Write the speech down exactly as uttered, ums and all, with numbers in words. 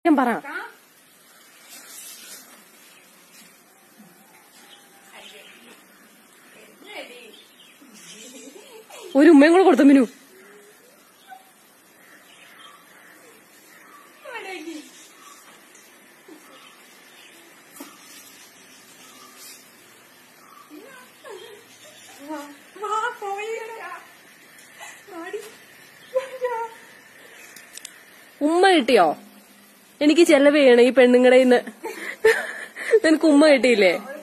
പറ. ഒരു ഉമ്മയും കൂടെ കൊടുത്തു മിനു. ഉമ്മ കിട്ടിയോ? എനിക്ക് ചെലവ് ചെയ്യണം ഈ പെണ്ണുങ്ങളുടെ ഇന്ന്. നിനക്ക് ഉമ്മ കിട്ടിയില്ലേ?